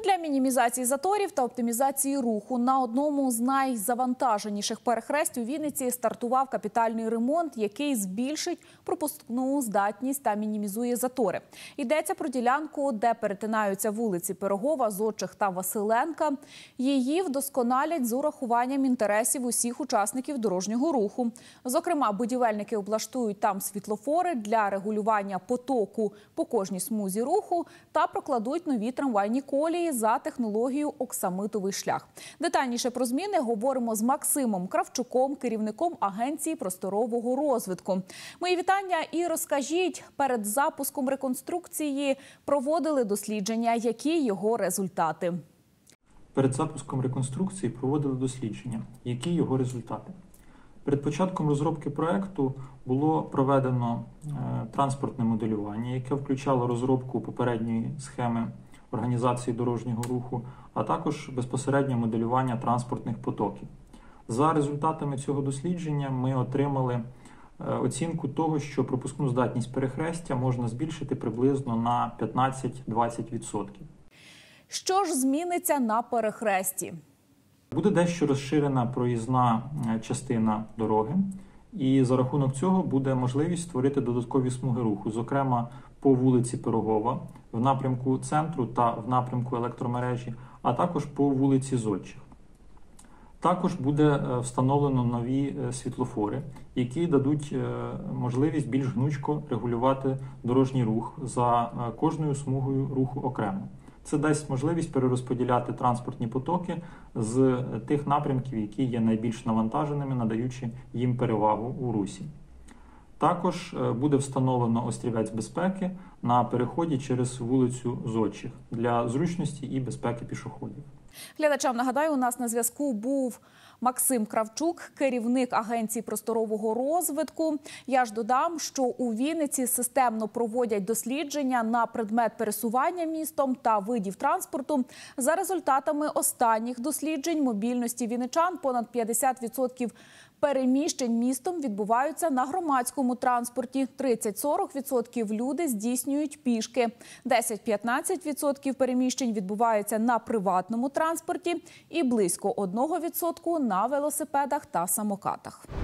Для мінімізації заторів та оптимізації руху на одному з найзавантаженіших перехресть у Вінниці стартував капітальний ремонт, який збільшить пропускну здатність та мінімізує затори. Йдеться про ділянку, де перетинаються вулиці Пирогова, Зодчих та Василенка. Її вдосконалять з урахуванням інтересів усіх учасників дорожнього руху. Зокрема, будівельники облаштують там світлофори для регулювання потоку по кожній смузі руху та прокладуть нові трамвайні колії за технологією оксамитовий шлях. Детальніше про зміни говоримо з Максимом Кравчуком, керівником Агенції просторового розвитку. Мої вітання і розкажіть, перед запуском реконструкції проводили дослідження, які його результати? Перед запуском реконструкції проводили дослідження, які його результати. Перед початком розробки проєкту було проведено транспортне моделювання, яке включало розробку попередньої схеми організації дорожнього руху, а також безпосереднє моделювання транспортних потоків. За результатами цього дослідження ми отримали оцінку того, що пропускну здатність перехрестя можна збільшити приблизно на 15-20%. Що ж зміниться на перехресті? Буде дещо розширена проїзна частина дороги, і за рахунок цього буде можливість створити додаткові смуги руху, зокрема по вулиці Пирогова, в напрямку центру та в напрямку електромережі, а також по вулиці Зодчих. Також буде встановлено нові світлофори, які дадуть можливість більш гнучко регулювати дорожній рух за кожною смугою руху окремо. Це дасть можливість перерозподіляти транспортні потоки з тих напрямків, які є найбільш навантаженими, надаючи їм перевагу у русі. Також буде встановлено острівець безпеки на переході через вулицю Зодчих для зручності і безпеки пішоходів. Глядачам нагадаю, у нас на зв'язку був Максим Кравчук, керівник Агенції просторового розвитку. Я ж додам, що у Вінниці системно проводять дослідження на предмет пересування містом та видів транспорту. За результатами останніх досліджень мобільності вінничан понад 50% переміщень містом відбуваються на громадському транспорті, 30-40% люди здійснюють пішки, 10-15% переміщень відбуваються на приватному транспорті і близько 1% на велосипедах та самокатах.